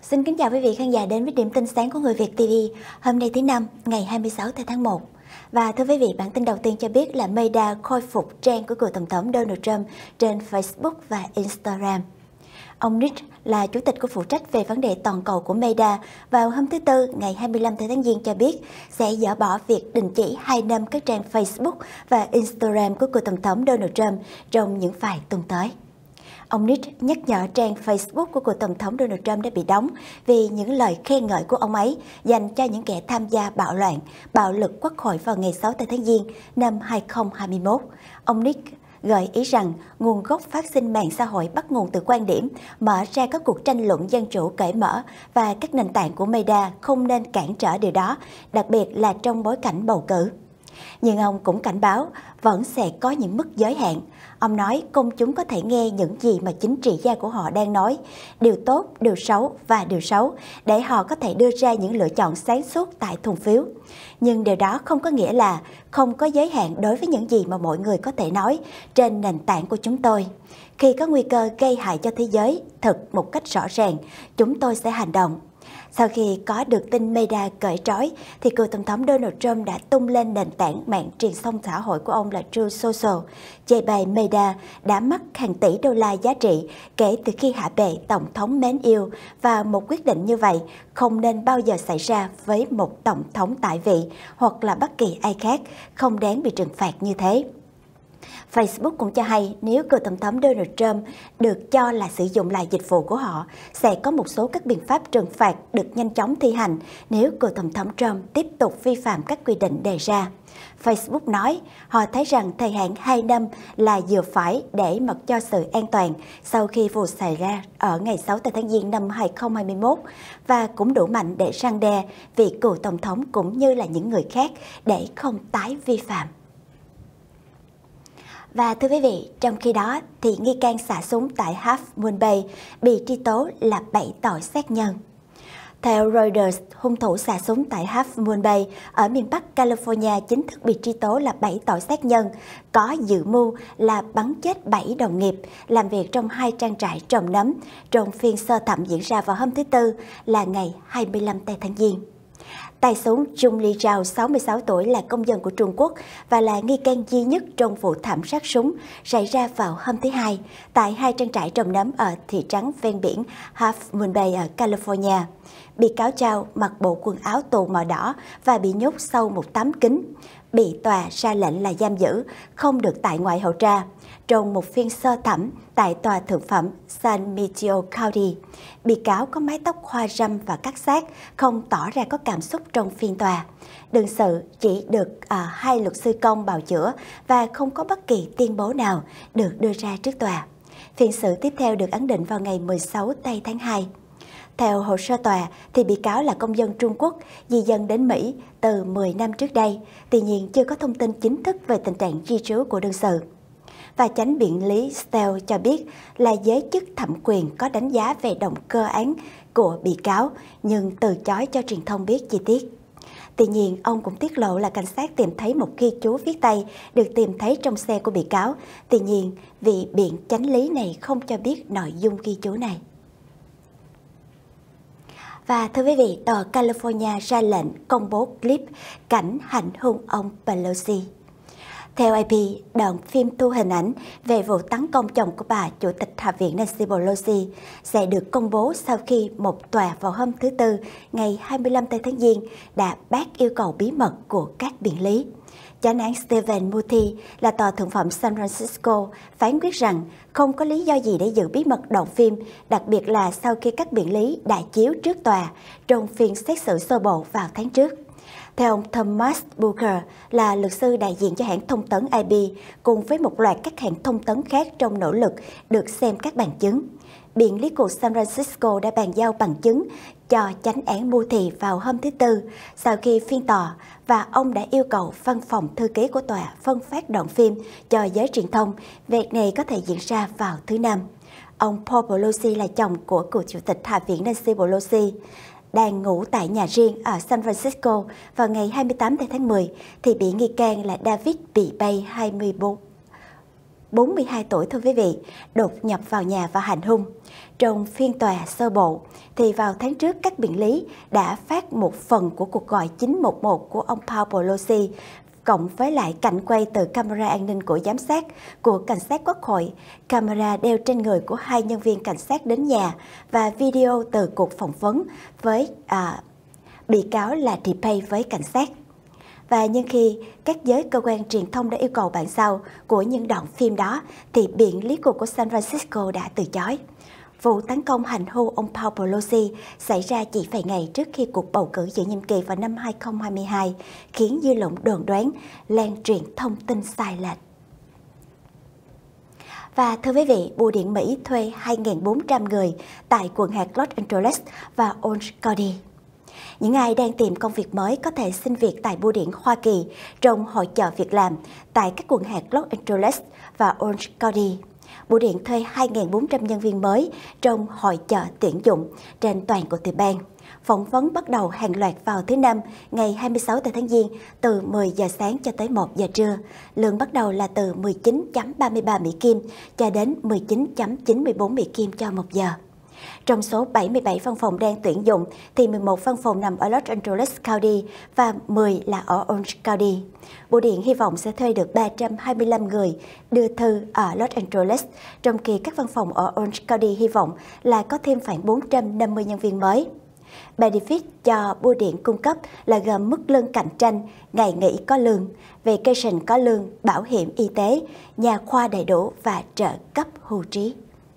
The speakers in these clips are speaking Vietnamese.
Xin kính chào quý vị khán giả đến với điểm tin sáng của Người Việt TV. Hôm nay thứ Năm, ngày 26 tháng 1. Và thưa quý vị, bản tin đầu tiên cho biết là Meta khôi phục trang của cựu Tổng thống Donald Trump trên Facebook và Instagram. Ông Nick là chủ tịch của phụ trách về vấn đề toàn cầu của Meta vào hôm thứ Tư ngày 25 tháng Giêng cho biết sẽ dỡ bỏ việc đình chỉ 2 năm các trang Facebook và Instagram của cựu Tổng thống Donald Trump trong những vài tuần tới. Ông Nick nhắc nhở trang Facebook của cựu Tổng thống Donald Trump đã bị đóng vì những lời khen ngợi của ông ấy dành cho những kẻ tham gia bạo loạn, bạo lực quốc hội vào ngày 6 tháng Giêng năm 2021. Ông Nick gợi ý rằng nguồn gốc phát sinh mạng xã hội bắt nguồn từ quan điểm mở ra các cuộc tranh luận dân chủ cởi mở và các nền tảng của Meta không nên cản trở điều đó, đặc biệt là trong bối cảnh bầu cử. Nhưng ông cũng cảnh báo vẫn sẽ có những mức giới hạn. Ông nói công chúng có thể nghe những gì mà chính trị gia của họ đang nói, điều tốt, điều xấu và điều xấu, để họ có thể đưa ra những lựa chọn sáng suốt tại thùng phiếu. Nhưng điều đó không có nghĩa là không có giới hạn đối với những gì mà mọi người có thể nói trên nền tảng của chúng tôi. Khi có nguy cơ gây hại cho thế giới thực một cách rõ ràng, chúng tôi sẽ hành động. Sau khi có được tin Meta cởi trói, thì cựu Tổng thống Donald Trump đã tung lên nền tảng mạng truyền thông xã hội của ông là Truth Social, chê bày Meta đã mất hàng tỷ đô la giá trị kể từ khi hạ bệ Tổng thống mến yêu, và một quyết định như vậy không nên bao giờ xảy ra với một Tổng thống tại vị hoặc là bất kỳ ai khác, không đáng bị trừng phạt như thế. Facebook cũng cho hay nếu cựu Tổng thống Donald Trump được cho là sử dụng lại dịch vụ của họ, sẽ có một số các biện pháp trừng phạt được nhanh chóng thi hành nếu cựu Tổng thống Trump tiếp tục vi phạm các quy định đề ra. Facebook nói họ thấy rằng thời hạn 2 năm là vừa phải để mặc cho sự an toàn sau khi vụ xảy ra ở ngày 6 tháng Giêng năm 2021 và cũng đủ mạnh để răn đe vị cựu Tổng thống cũng như là những người khác để không tái vi phạm. Và thưa quý vị, trong khi đó thì nghi can xả súng tại Half Moon Bay bị truy tố là 7 tội sát nhân. Theo Reuters, hung thủ xả súng tại Half Moon Bay ở miền Bắc California chính thức bị truy tố là 7 tội sát nhân, có dự mưu là bắn chết 7 đồng nghiệp làm việc trong 2 trang trại trồng nấm trong phiên sơ thẩm diễn ra vào hôm thứ Tư là ngày 25 tháng Giêng. Tay súng Jung Lee Zhao, 66 tuổi, là công dân của Trung Quốc và là nghi can duy nhất trong vụ thảm sát súng xảy ra vào hôm thứ Hai tại 2 trang trại trồng nấm ở thị trấn ven biển Half Moon Bay ở California. Bị cáo Zhao mặc bộ quần áo tù màu đỏ và bị nhốt sau một tấm kính, bị tòa ra lệnh là giam giữ, không được tại ngoại hầu tra. Trong một phiên sơ thẩm tại tòa thượng phẩm San Mateo County, bị cáo có mái tóc hoa râm và cắt xác, không tỏ ra có cảm xúc trong phiên tòa. Đương sự chỉ được 2 luật sư công bào chữa và không có bất kỳ tuyên bố nào được đưa ra trước tòa. Phiên xử tiếp theo được ấn định vào ngày 16 tháng 2. Theo hồ sơ tòa, thì bị cáo là công dân Trung Quốc di dân đến Mỹ từ 10 năm trước đây, tuy nhiên chưa có thông tin chính thức về tình trạng di trú của đương sự. Và chánh biện lý Steele cho biết là giới chức thẩm quyền có đánh giá về động cơ án của bị cáo, nhưng từ chối cho truyền thông biết chi tiết. Tuy nhiên, ông cũng tiết lộ là cảnh sát tìm thấy một ghi chú viết tay được tìm thấy trong xe của bị cáo. Tuy nhiên, vị biện chánh lý này không cho biết nội dung ghi chú này. Và thưa quý vị, tòa California ra lệnh công bố clip cảnh hành hung ông Pelosi. Theo AP, đoạn phim thu hình ảnh về vụ tấn công chồng của bà Chủ tịch Hạ viện Nancy Pelosi sẽ được công bố sau khi một tòa vào hôm thứ Tư ngày 25 tháng Giêng đã bác yêu cầu bí mật của các biện lý. Chánh án Stephen Murphy là tòa thượng phẩm San Francisco phán quyết rằng không có lý do gì để giữ bí mật đoạn phim, đặc biệt là sau khi các biện lý đã chiếu trước tòa trong phiên xét xử sơ bộ vào tháng trước. Theo ông Thomas Booker là luật sư đại diện cho hãng thông tấn AP cùng với một loạt các hãng thông tấn khác trong nỗ lực được xem các bằng chứng. Biện lý của San Francisco đã bàn giao bằng chứng cho chánh án Murphy vào hôm thứ Tư sau khi phiên tòa, và ông đã yêu cầu văn phòng thư ký của tòa phân phát đoạn phim cho giới truyền thông. Việc này có thể diễn ra vào thứ Năm. Ông Paul Pelosi là chồng của cựu Chủ tịch Hạ viện Nancy Pelosi, đang ngủ tại nhà riêng ở San Francisco vào ngày 28 tháng 10 thì bị nghi can là David bị bay 24 42 tuổi thưa quý vị, đột nhập vào nhà và hành hung. Trong phiên tòa sơ bộ, thì vào tháng trước các biện lý đã phát một phần của cuộc gọi 911 của ông Paul Pelosi, cộng với lại cảnh quay từ camera an ninh của giám sát của cảnh sát quốc hội, camera đeo trên người của 2 nhân viên cảnh sát đến nhà và video từ cuộc phỏng vấn với bị cáo là DePay với cảnh sát. Và nhưng khi các giới cơ quan truyền thông đã yêu cầu bản sao của những đoạn phim đó, thì biện lý của San Francisco đã từ chối. Vụ tấn công hành hung ông Paul Pelosi xảy ra chỉ vài ngày trước khi cuộc bầu cử giữa nhiệm kỳ vào năm 2022, khiến dư luận đồn đoán lan truyền thông tin sai lệch. Và thưa quý vị, Bưu điện Mỹ thuê 2.400 người tại quận hạt Los Angeles và Orange County. Những ai đang tìm công việc mới có thể xin việc tại Bưu điện Hoa Kỳ trong hội chợ việc làm tại các quận hạt Los Angeles và Orange County. Bưu điện thuê 2.400 nhân viên mới trong hội chợ tuyển dụng trên toàn của tiểu bang. Phỏng vấn bắt đầu hàng loạt vào thứ Năm, ngày 26 tháng Giêng từ 10 giờ sáng cho tới 1 giờ trưa. Lương bắt đầu là từ 19.33 Mỹ Kim cho đến 19.94 Mỹ Kim cho 1 giờ. Trong số 77 văn phòng đang tuyển dụng thì 11 văn phòng nằm ở Los Angeles County và 10 là ở Orange County. Bưu điện hy vọng sẽ thuê được 325 người đưa thư ở Los Angeles, trong khi các văn phòng ở Orange County hy vọng là có thêm khoảng 450 nhân viên mới. Benefit cho bưu điện cung cấp là gồm mức lương cạnh tranh, ngày nghỉ có lương, vacation có lương, bảo hiểm y tế, nhà khoa đầy đủ và trợ cấp hưu trí.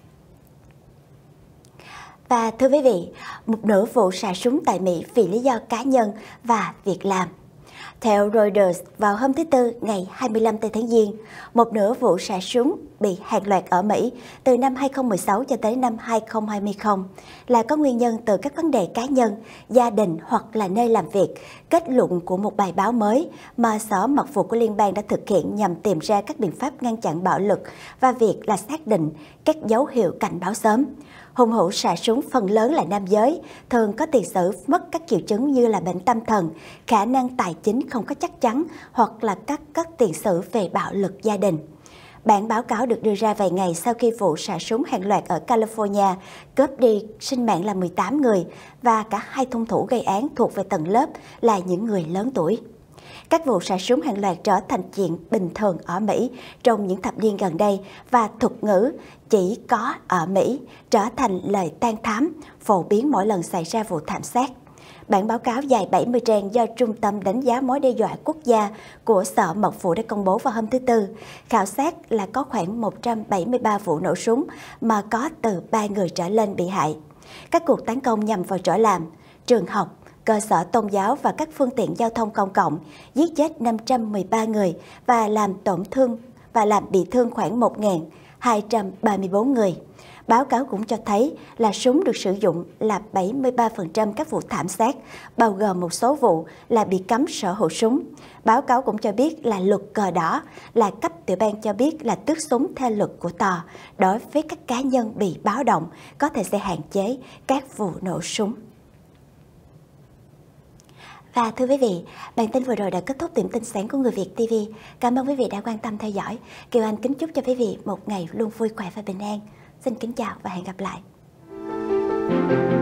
Và thưa quý vị, một nửa vụ xả súng tại Mỹ vì lý do cá nhân và việc làm. Theo Reuters, vào hôm thứ Tư ngày 25 tháng Giêng, một nửa vụ xả súng bị hàng loạt ở Mỹ từ năm 2016 cho tới năm 2020 là có nguyên nhân từ các vấn đề cá nhân, gia đình hoặc là nơi làm việc, kết luận của một bài báo mới mà Sở Mật vụ của Liên bang đã thực hiện nhằm tìm ra các biện pháp ngăn chặn bạo lực và việc là xác định các dấu hiệu cảnh báo sớm. Hung thủ xả súng phần lớn là nam giới, thường có tiền sử mất các triệu chứng như là bệnh tâm thần, khả năng tài chính không có chắc chắn hoặc là các tiền sử về bạo lực gia đình. Bản báo cáo được đưa ra vài ngày sau khi vụ xả súng hàng loạt ở California cướp đi sinh mạng là 18 người và cả 2 hung thủ gây án thuộc về tầng lớp là những người lớn tuổi. Các vụ xả súng hàng loạt trở thành chuyện bình thường ở Mỹ trong những thập niên gần đây và thuật ngữ chỉ có ở Mỹ trở thành lời tang thám phổ biến mỗi lần xảy ra vụ thảm sát. Bản báo cáo dài 70 trang do Trung tâm Đánh giá Mối đe dọa quốc gia của Sở Mật vụ đã công bố vào hôm thứ Tư, khảo sát là có khoảng 173 vụ nổ súng mà có từ 3 người trở lên bị hại. Các cuộc tấn công nhằm vào chỗ làm, trường học, cơ sở tôn giáo và các phương tiện giao thông công cộng, giết chết 513 người và làm bị thương khoảng 1.234 người. Báo cáo cũng cho thấy là súng được sử dụng là 73% các vụ thảm sát, bao gồm một số vụ là bị cấm sở hữu súng. Báo cáo cũng cho biết là luật cờ đỏ là cấp tiểu bang cho biết là tước súng theo luật của tòa đối với các cá nhân bị báo động, có thể sẽ hạn chế các vụ nổ súng. Và thưa quý vị, bản tin vừa rồi đã kết thúc điểm tin sáng của Người Việt TV. Cảm ơn quý vị đã quan tâm theo dõi. Kiều Anh kính chúc cho quý vị một ngày luôn vui khỏe và bình an. Xin kính chào và hẹn gặp lại.